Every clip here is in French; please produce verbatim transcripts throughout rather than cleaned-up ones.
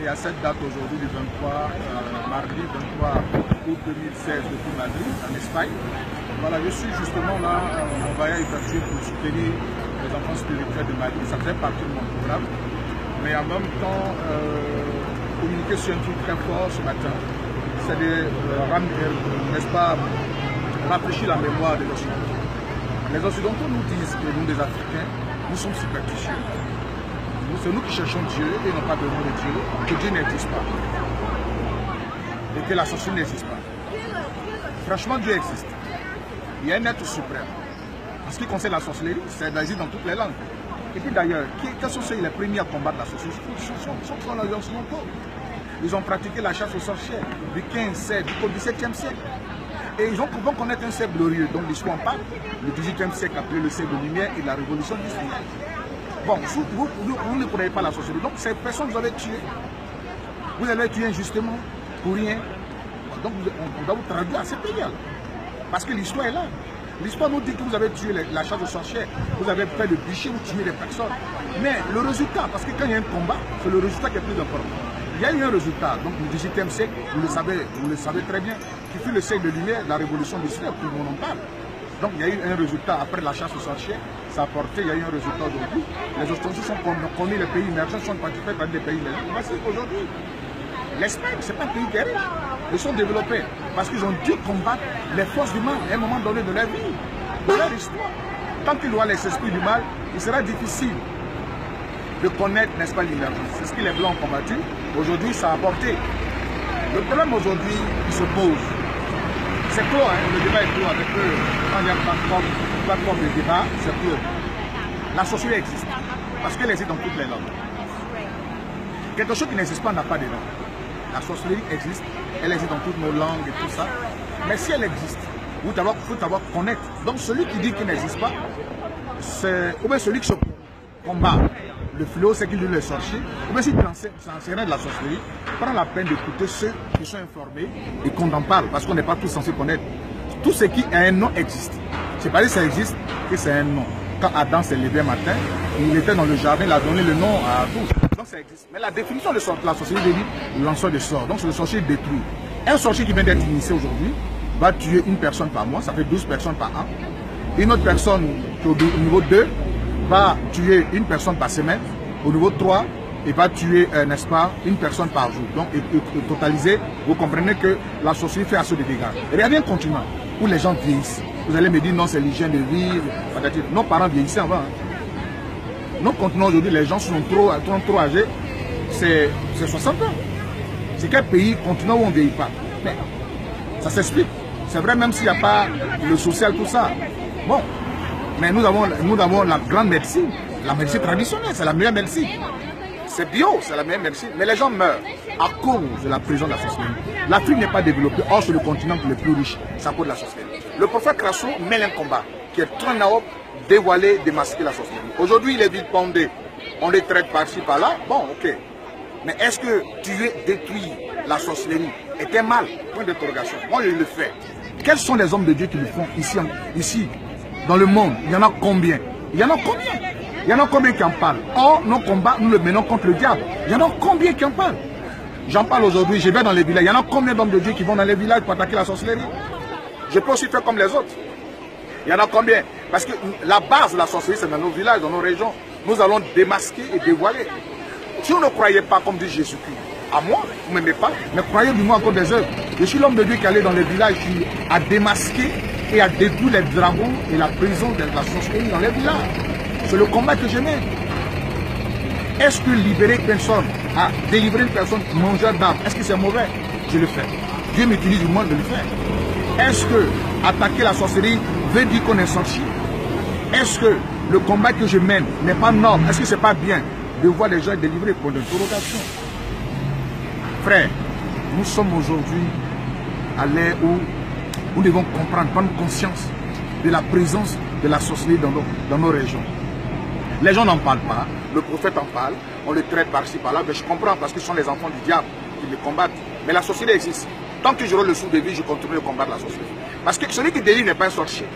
et à cette date aujourd'hui du vingt-trois, euh, mardi vingt-trois août deux mille seize depuis Madrid, en Espagne. Voilà, je suis justement là en voyage gratuit pour soutenir les enfants spirituels de Madrid. Ça fait partie de mon programme. Mais en même temps, euh, communiquer sur un truc très fort ce matin, c'est de euh, rendre, n'est-ce pas, rafraîchir la mémoire des Occidentaux. Les Occidentaux nous disent que nous, les Africains, nous sommes superstitieux. C'est nous qui cherchons Dieu et non pas besoin de Dieu, que Dieu n'existe pas. Et que la sorcellerie n'existe pas. Franchement, Dieu existe. Il y a un être suprême. En ce qui concerne la sorcellerie, c'est d'agir dans toutes les langues. Et puis d'ailleurs, quels sont ceux les premiers à combattre la sorcellerie? Ce sont les Occidentaux. Ils ont pratiqué la chasse aux sorcières du quinze, seize, du dix-septième siècle. Et ils ont vont connaître un siècle glorieux, donc l'histoire en parle. Le dix-huitième siècle appelé le siècle de lumière et la révolution industrielle. Bon, vous, vous, vous, vous ne connaissez pas la sorcellerie, donc ces personnes vous avez tué. Vous avez tué injustement, pour rien. Donc on doit vous traduire à ces pays là. Parce que l'histoire est là. L'histoire nous dit que vous avez tué la chasse aux sorcières, vous avez fait le bûcher, vous tuez des personnes. Mais le résultat, parce que quand il y a un combat, c'est le résultat qui est plus important. Il y a eu un résultat, donc le dix-huitième siècle, vous le savez, vous le savez très bien, qui fut le siècle de lumière, la révolution industrielle, tout le monde en parle. Donc il y a eu un résultat après la chasse aux sorcières, ça a porté, il y a eu un résultat aujourd'hui. Les Occidentaux sont connus, les pays émergents sont participés par des pays émergents. Voici aujourd'hui, l'Espagne, ce n'est pas un pays qui est riche. Ils sont développés parce qu'ils ont dû combattre les forces du mal à un moment donné de leur vie, de leur histoire. Tant qu'il y aura les esprits du mal, il sera difficile de connaître, n'est-ce pas, l'émergence. C'est ce que les Blancs ont combattu. Aujourd'hui, ça a apporté. Le problème aujourd'hui qui se pose, c'est clos, hein, le débat est clos avec eux. Quand il y a une plateforme, une plateforme de débat, c'est clos. La sorcellerie existe, parce qu'elle existe dans toutes les langues. Quelque chose qui n'existe pas n'a pas de langue. La sorcellerie existe, elle existe dans toutes nos langues et tout ça. Mais si elle existe, il faut savoir connaître. Donc celui qui dit qu'il n'existe pas, c'est ou bien celui qui se combat. Le fléau, c'est qu'il dit les sorciers. Ou bien si tu enseignes de la sorcellerie, prends la peine d'écouter ceux qui sont informés et qu'on en parle, parce qu'on n'est pas tous censés connaître. Tout ce qui a un nom existe. C'est pas dit que ça existe, que c'est un nom. Quand Adam s'est levé un matin, il était dans le jardin, il a donné le nom à tous. Donc ça existe. Mais la définition de la sorcellerie dit lanceur de sort. Donc c'est le sorcier détruit. Un sorcier qui vient d'être initié aujourd'hui va tuer une personne par mois, ça fait douze personnes par an. Une autre personne qui est au niveau deux va tuer une personne par semaine. Au niveau trois, il va tuer, euh, n'est-ce pas, une personne par jour. Donc, et, et, et, totalisé, vous comprenez que la sorcellerie fait assez de dégâts. Regardez un continent où les gens vieillissent. Vous allez me dire, non, c'est l'hygiène de vivre. Nos parents vieillissaient avant. Hein. Nos continents aujourd'hui, les gens sont trop, trop, trop âgés. C'est soixante ans. C'est quel pays, continent où on ne vieillit pas? Mais ça s'explique. C'est vrai, même s'il n'y a pas le social, tout ça. Bon. Mais nous avons, nous avons la grande médecine, la médecine traditionnelle, c'est la meilleure médecine. C'est bio, c'est la meilleure médecine. Mais les gens meurent à cause de la prison de la sorcellerie. L'Afrique n'est pas développée, or c'est le continent le plus riche, c'est à cause de la sorcellerie. Le prophète Crasso mène un combat qui est très naop, dévoiler, démasquer la sorcellerie. Aujourd'hui, les villes pendées, on les traite par-ci, par-là, bon, ok. Mais est-ce que tuer, détruire la sorcellerie est un mal? Point d'interrogation. Moi, je le fais. Quels sont les hommes de Dieu qui le font ici, ici dans le monde? Il y en a combien? Il y en a combien? Il y en a combien qui en parlent? Or, nos combats, nous le menons contre le diable. Il y en a combien qui en parlent? J'en parle aujourd'hui, je vais dans les villages. Il y en a combien d'hommes de Dieu qui vont dans les villages pour attaquer la sorcellerie? Je peux aussi faire comme les autres. Il y en a combien? Parce que la base de la sorcellerie, c'est dans nos villages, dans nos régions. Nous allons démasquer et dévoiler. Si vous ne croyez pas, comme dit Jésus-Christ, à moi, vous ne m'aimez pas, mais croyez du moins encore des œuvres. Je suis l'homme de Dieu qui allait dans les villages, qui a démasqué et a détruit les dragons et la prison de la sorcellerie dans les villages. C'est le combat que je mène. Est-ce que libérer une personne, à délivrer une personne mangeur d'âme, est-ce que c'est mauvais? Je le fais. Dieu m'utilise du moins de le faire. Est-ce que attaquer la sorcellerie veut dire qu'on est sorcier? Est-ce que le combat que je mène n'est pas noble? Est-ce que c'est pas bien de voir les gens délivrés pour l'interrogation? Frère, nous sommes aujourd'hui à l'ère où nous devons comprendre, prendre conscience de la présence de la sorcellerie dans nos, dans nos régions. Les gens n'en parlent pas, le prophète en parle, on le traite par-ci, par-là, mais je comprends parce que ce sont les enfants du diable qui le combattent. Mais la sorcellerie existe. Tant que j'aurai le sou de vie, je continue de combattre la sorcellerie. Parce que celui qui délivre n'est pas un sorcier.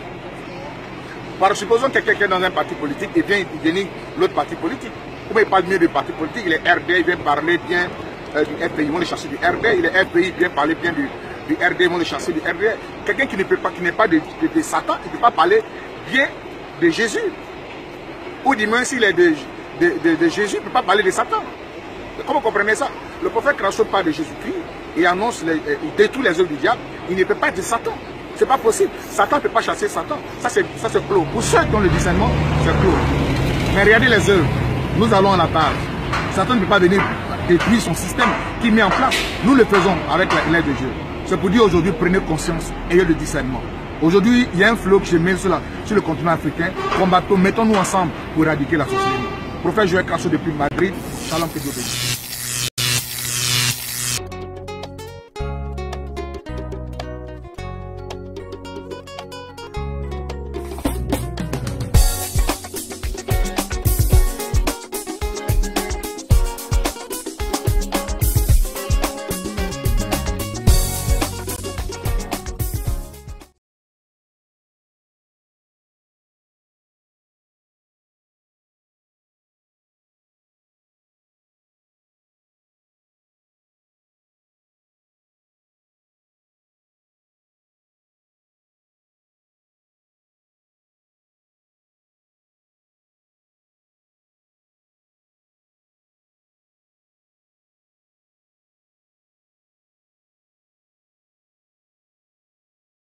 Par supposons que quelqu'un est dans un parti politique et vient il délivre l'autre parti politique. Ou bien il parle mieux du parti politique, il est R D, il vient parler bien euh, du R P I, ils vont le chasser du R D. Il est R P I, bien parler bien du, du R D, ils vont le chasser du R D. Quelqu'un qui ne peut pas, qui n'est pas de, de, de Satan, il ne peut pas parler bien de Jésus. Ou du moins s'il est de, de, de, de Jésus, il ne peut pas parler de Satan. Comment vous comprenez ça? Le prophète Crasso parle de Jésus-Christ et annonce, les, il détruit les œuvres du diable. Il ne peut pas être de Satan. C'est pas possible. Satan ne peut pas chasser Satan. Ça c'est clos. Pour ceux qui ont le discernement, c'est clos. Mais regardez les œuvres. Nous allons en attendre. Satan ne peut pas venir détruire son système qu'il met en place. Nous le faisons avec l'aide de Dieu. C'est pour dire aujourd'hui, prenez conscience, ayez le discernement. Aujourd'hui, il y a un flot que je mets sur, la, sur le continent africain. Combattons, mettons-nous ensemble pour éradiquer la société. Prophète Joël Crasso depuis Madrid. Shalom, que Dieu bénisse.